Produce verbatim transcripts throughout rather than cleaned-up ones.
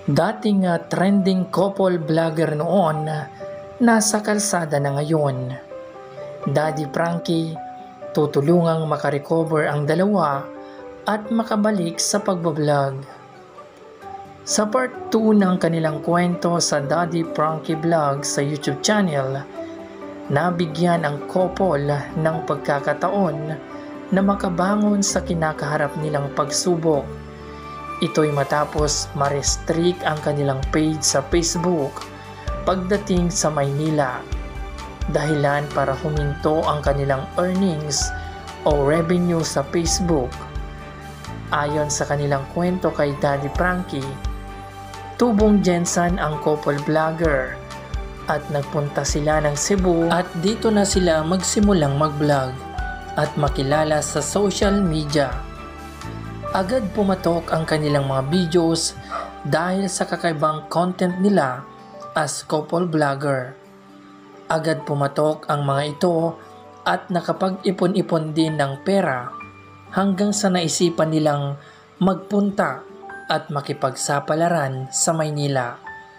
Dating uh, trending couple vlogger noon, nasa kalsada na ngayon. Daddy Frankie, tutulungang makarecover ang dalawa at makabalik sa pagbablog. Sa part two ng kanilang kwento sa Daddy Frankie Vlog sa YouTube channel, nabigyan ang couple ng pagkakataon na makabangon sa kinakaharap nilang pagsubok. Ito'y matapos ma-restrict ang kanilang page sa Facebook pagdating sa Maynila. Dahilan para huminto ang kanilang earnings o revenue sa Facebook. Ayon sa kanilang kwento kay Daddy Frankie, tubong Jensan ang couple vlogger at nagpunta sila ng Cebu at dito na sila magsimulang mag-vlog at makilala sa social media. Agad pumatok ang kanilang mga videos dahil sa kakaibang content nila as couple vlogger. Agad pumatok ang mga ito at nakapag-ipon-ipon din ng pera hanggang sa naisipan nilang magpunta at makipagsapalaran sa Maynila.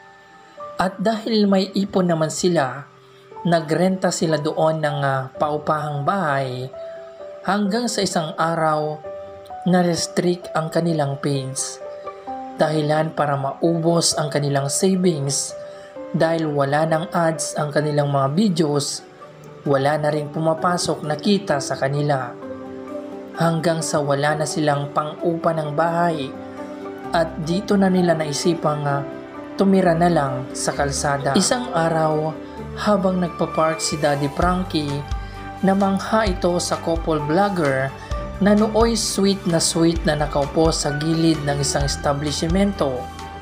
At dahil may ipon naman sila, nagrenta sila doon ng uh, paupahang bahay hanggang sa isang araw na-restrict ang kanilang page. Dahilan para maubos ang kanilang savings dahil wala ng ads ang kanilang mga videos, wala na rin pumapasok na kita sa kanila. Hanggang sa wala na silang pang-upa ng bahay at dito na nila naisipang uh, tumira na lang sa kalsada. Isang araw, habang nagpa-park si Daddy Frankie, namangha ito sa couple vlogger na nooy sweet na sweet na nakaupo sa gilid ng isang establishmento.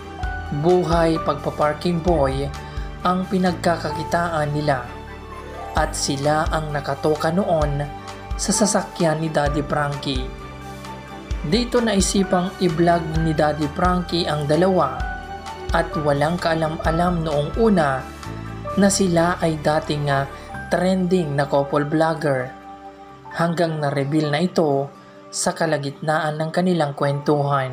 Buhay pagpa-parking boy ang pinagkakakitaan nila at sila ang nakatoka noon sa sasakyan ni Daddy Frankie. Dito naisipang i-vlog ni Daddy Frankie ang dalawa at walang kaalam-alam noong una na sila ay dating uh, trending na couple vlogger hanggang na-reveal na ito sa kalagitnaan ng kanilang kwentuhan.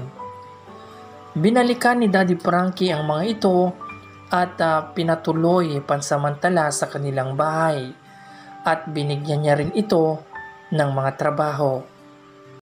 Binalikan ni Daddy Frankie ang mga ito at uh, pinatuloy pansamantala sa kanilang bahay at binigyan niya rin ito ng mga trabaho.